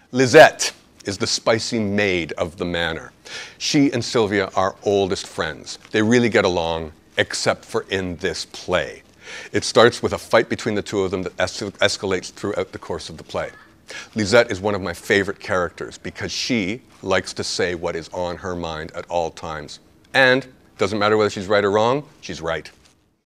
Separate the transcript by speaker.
Speaker 1: Lisette is the spicy maid of the manor. She and Sylvia are oldest friends. They really get along, except for in this play. It starts with a fight between the two of them that escalates throughout the course of the play. Lisette is one of my favorite characters because she likes to say what is on her mind at all times. And doesn't matter whether she's right or wrong, she's right.